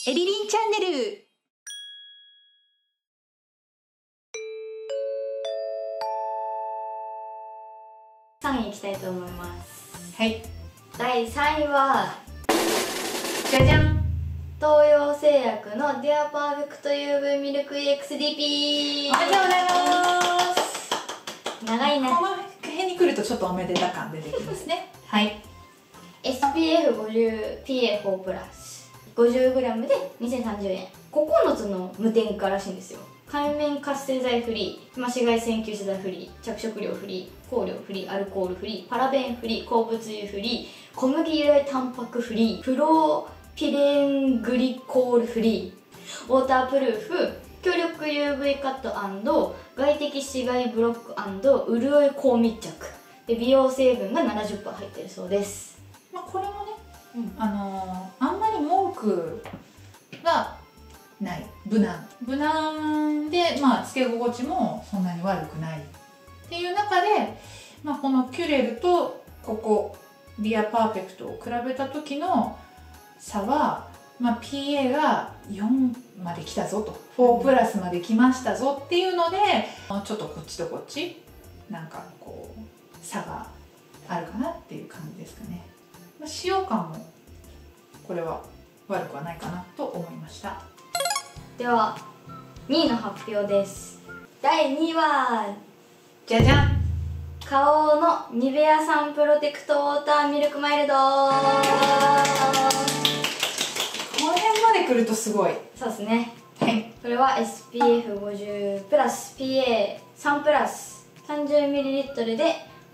エリリンチャンネル。 3位いきたいと思います。 はい。 第3位はじゃじゃん。 東洋製薬のディアパーフェクト UV ミルク EXDP。 おめでとうございます。 長いね。 この辺に来るとちょっとおめでた感出てきますね。はい。 SPF50 PA4 プラス 50g で2030円。9つの無添加らしいんですよ。界面活性剤フリー、紫外線吸収剤フリー、着色料フリー、香料フリー、アルコールフリー、パラベンフリー、鉱物油フリー、小麦由来タンパクフリー、プロピレングリコールフリー、ウォータープルーフ、強力 UV カット&外的紫外ブロック&潤い高密着で、美容成分が 70% 入ってるそうです。 まあこれもね、あんまり文句がない、無難で、まあつけ心地もそんなに悪くないっていう中で、まあ、このキュレルとここディアパーフェクトを比べた時の差は、まあ、PA が4まで来たぞと、4プラスまで来ましたぞっていうので、ちょっとこっちとこっちなんかこう差があるかなっていう感じですかね。まあ、使用感もこれは悪くはないかなと思いました。 では2位の発表です。第2位はじゃじゃん。 花王のニベアサンプロテクトウォーターミルクマイルド。この辺まで来るとすごい。 そうですね。 はい。 これは SPF50 プラス PA3 プラス 30ml で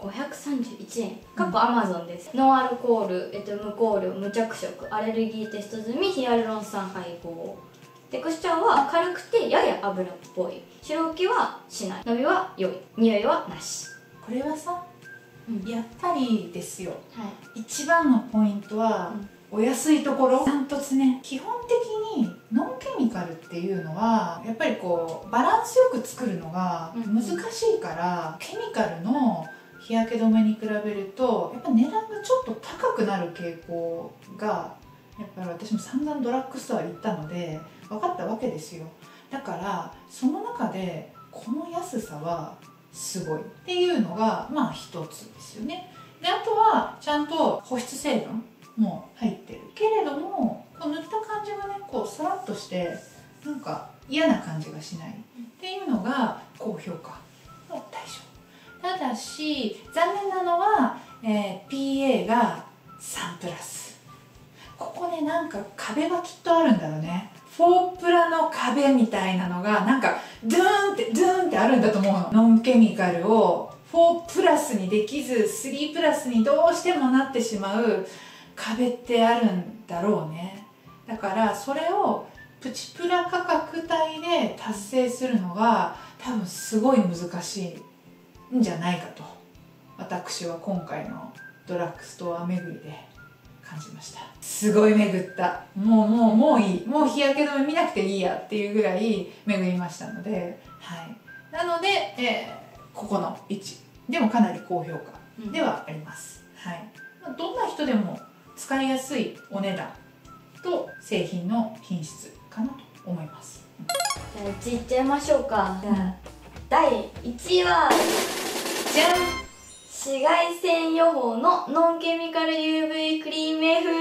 531円。過去 Amazon です。ノンアルコール、無香料、無着色、アレルギーテスト済み、ヒアルロン酸配合。テクスチャーは軽くてやや油っぽい。白浮きはしない。伸びは良い。匂いはなし。 これはさ、やっぱりですよ。 はい。 一番のポイントは、お安いところ。ダントツね。基本的にノンケミカルっていうのはやっぱりこうバランスよく作るのが難しいから、ケミカルの日焼け止めに比べるとやっぱ値段がちょっと高くなる傾向がやっぱり私も散々ドラッグストア行ったので分かったわけですよ。だからその中でこの安さはすごいっていうのがまあ一つですよね。であとはちゃんと保湿成分も入ってるけれども、こう塗った感じがねこうさらっとしてなんか嫌な感じがしないっていうのが高評価の対象。ただし残念なのは、PA が3プラス。ここねなんか壁がきっとあるんだろうね。4プラの壁みたいなのがなんかドゥーンってあるんだと思うの。ノンケミカルを4プラスにできず3プラスにどうしてもなってしまう壁ってあるんだろうね。だからそれをプチプラ価格帯で達成するのが多分すごい難しいんじゃないかと私は今回のドラッグストア巡りで感じました。すごい巡った。もういい。もう日焼け止め見なくていいやっていうぐらい巡りましたので、はい。なので、ここの位置でもかなり高評価ではあります。はい。どんな人でも使いやすいお値段と製品の品質かなと思います。 じゃあ1位いっちゃいましょうか。じゃあ第1位はじゃん。 紫外線予報のノンケミカル UV クリーム F。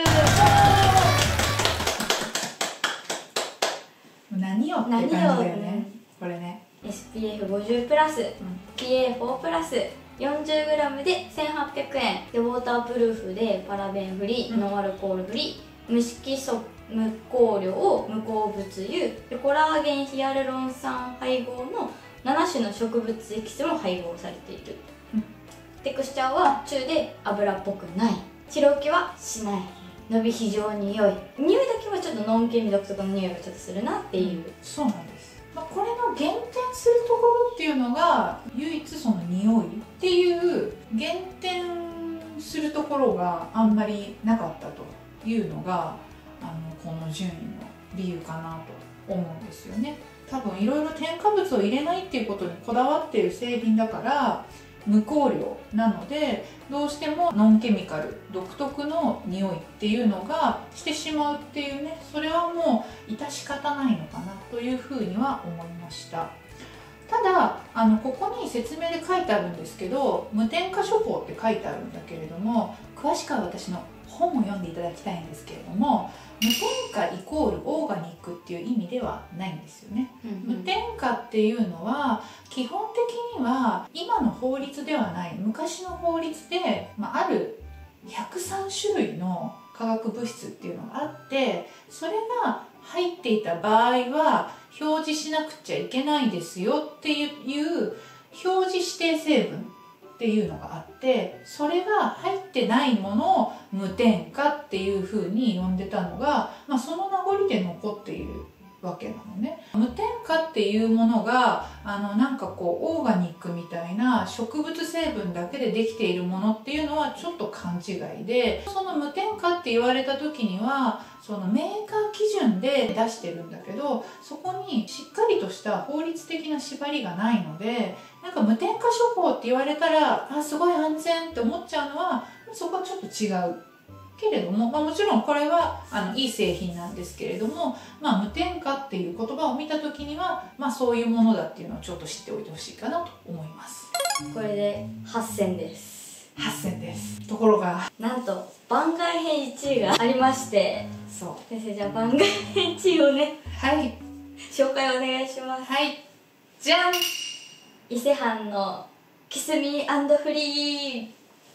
何よって感じだよね。これね。 SPF50 プラス、PA4 プラス 40g で1800円で、ウォータープルーフでパラベンフリー、ノンアルコールフリー、無色素無香料無鉱物油で、コラーゲンヒアルロン酸配合の7種の植物エキスも配合されている。テクスチャーは中で油っぽくない。白浮きはしない。伸び非常に良い。匂いだけはちょっとノンケミ独特の匂いがちょっとするなっていう。 そうなんです。これの減点するところっていうのが唯一その匂いっていう減点するところがあんまりなかったというのがこの順位の理由かなと思うんですよね。多分いろいろ添加物を入れないっていうことにこだわっている製品だから無香料なので、どうしてもノンケミカル独特の匂いっていうのがしてしまうっていうね、それはもう致し方ないのかなというふうには思いました。ただここに説明で書いてあるんですけど、無添加処方って書いてあるんだけれども、詳しくは私の本を読んでいただきたいんですけれども、無添加イコールオーガニックっていう意味ではないんですよね。無添加っていうのは基本的には今の法律ではない昔の法律で、ある103種類の化学物質っていうのがあって、それが入っていた場合は表示しなくちゃいけないですよっていう表示指定成分っていうのがあって、それが入ってないものを無添加っていう風に呼んでたのが、その名残で残っているわけなのね。無添加っていうものがなんかオーガニックみたいな植物成分だけでできているものっていうのはちょっと勘違いで、その無添加って言われた時にはそのメーカー基準で出してるんだけど、そこにしっかりとした法律的な縛りがないので、なんか無添加処方って言われたらすごい安全って思っちゃうのは、そこはちょっと違うけれども、もちろんこれはいい製品なんですけれども、無添加っていう言葉を見た時には、そういうものだっていうのをちょっと知っておいてほしいかなと思います。 これで8000です。 8000です。ところがなんと番外編1位がありまして、 そう先生、じゃあ番外編1位をね、 はい、 紹介お願いします。 はい、じゃん。 伊勢藩のキスミー&フリー。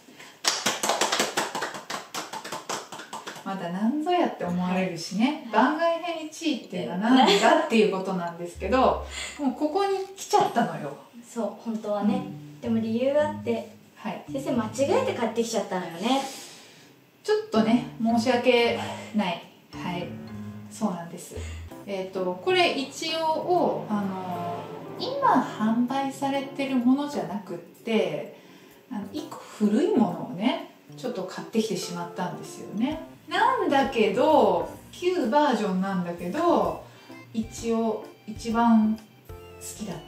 まだ何ぞやって思われるしね、番外編1位っていうのは何だっていうことなんですけど、もうここに来ちゃったのよ。 そう、本当はね、でも理由があって、 はい、 先生間違えて買ってきちゃったのよね。 ちょっとね、申し訳ない。はい、そうなんです。これ一応今販売されてるものじゃなくって、1個古いものをねちょっと買ってきてしまったんですよね。なんだけど旧バージョンなんだけど、一応一番好きだった。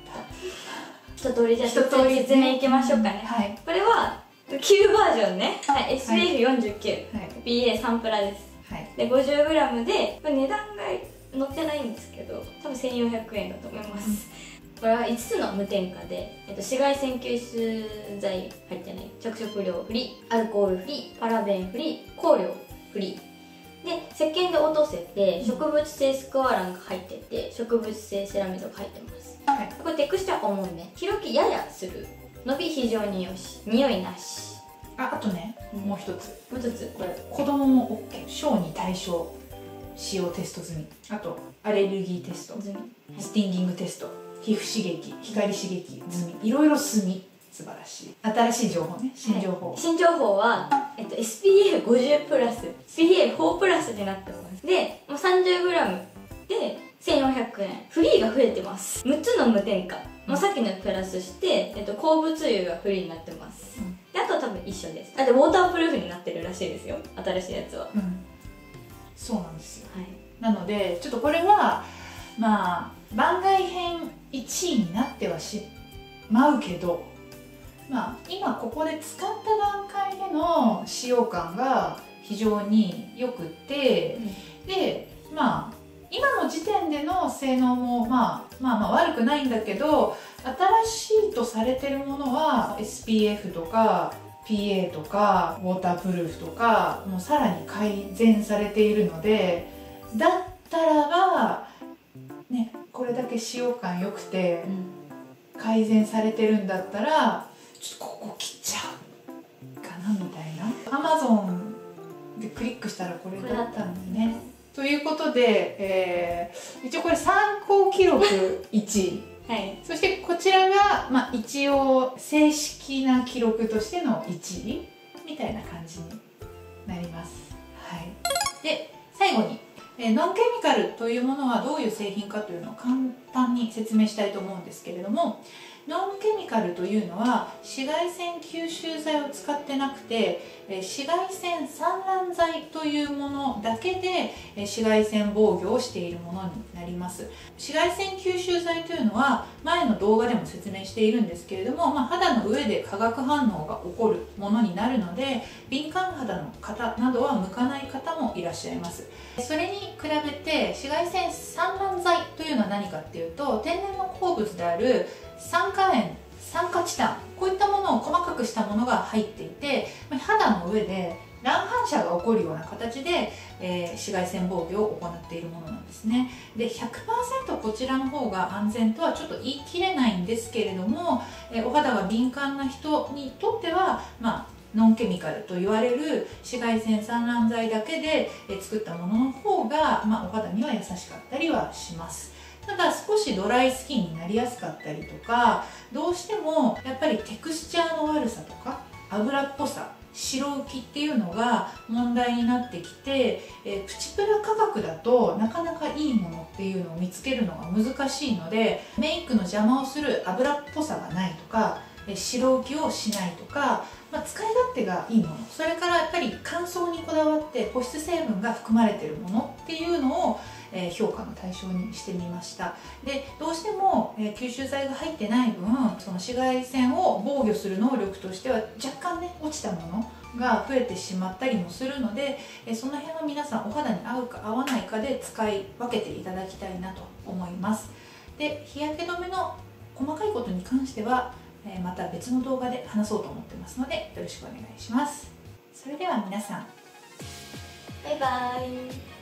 一通りじゃあ説明いきましょうかね。 はい、 これは旧バージョンね、はい、SPF49、 はい、 BA サンプラです。 はい、 で 50g で、これ値段が載ってないんですけど、多分1400円だと思います。これは5つの無添加で、紫外線吸湿剤入ってない、着色料フリー、アルコールフリー、パラベンフリー、香料フリーで、石鹸で落とせて植物性スクワランが入ってて、植物性セラミドが入ってます。 はい、 これテクスチャー重め、広きややする、伸び非常によし、匂いなし。 あとね、もう一つ、これ子供も OK、 小児対象使用テスト済み、あとアレルギーテスト済み、スティンギングテスト、皮膚刺激、光刺激済み、いろいろ済み。素晴らしい。新しい情報ね、新情報、 新情報は、SPF50 プラス PA4 プラスになってます。で 30g で1400円、フリーが増えてます。6つの無添加、さっきのプラスして、鉱物油がフリーになってます。であとは多分一緒です。あとウォータープルーフになってるらしいですよ、新しいやつは。 そうなんですよ、 はい、 なのでちょっとこれは番外編1位になってはしまうけど、今ここで使った段階での使用感が非常によくて、で今の時点での性能も悪くないんだけど、新しいとされてるものは SPF とか PA とかウォータープルーフとかもうさらに改善されているので、だったらばね、これだけ使用感良くて改善されてるんだったらちょっとここ切っちゃうかなみたいな。 Amazon でクリックしたらこれだったんだよね。ということで、一応これ参考記録1位はい、そしてこちらが、一応正式な記録としての1位みたいな感じになります。はい、で最後に、ノンケミカルというものはどういう製品かというのを簡単に説明したいと思うんですけれども、 ノンケミカルというのは紫外線吸収剤を使ってなくて、紫外線散乱剤というものだけで紫外線防御をしているものになります。紫外線吸収剤というのは前の動画でも説明しているんですけれども、肌の上で化学反応が起こるものになるので、敏感肌の方などは向かない方もいらっしゃいます。それに比べて紫外線散乱剤というのは何かっていうと、天然の鉱物である酸化塩、酸化チタン、こういったものを細かくしたものが入っていて、肌の上で乱反射が起こるような形で、紫外線防御を行っているものなんですね。で 100% こちらの方が安全とはちょっと言い切れないんですけれども、お肌が敏感な人にとってはノンケミカルと言われる紫外線散乱剤だけで作ったものの方が、お肌には優しかったりはします。ただ少しドライスキンになりやすかったりとか、どうしてもやっぱりテクスチャーの悪さとか油っぽさ、白浮きっていうのが問題になってきて、プチプラ価格だとなかなかいいものっていうのを見つけるのが難しいので、メイクの邪魔をする油っぽさがないとか、白浮きをしないとか、使い勝手がいいもの、それからやっぱり乾燥にこだわって保湿成分が含まれているものっていうのを評価の対象にしてみました。でどうしても吸収剤が入ってない分、その紫外線を防御する能力としては若干ね落ちたものが増えてしまったりもするので、その辺は皆さんお肌に合うか合わないかで使い分けていただきたいなと思います。で日焼け止めの細かいことに関してはまた別の動画で話そうと思ってますのでよろしくお願いします。それでは皆さん、 バイバイ。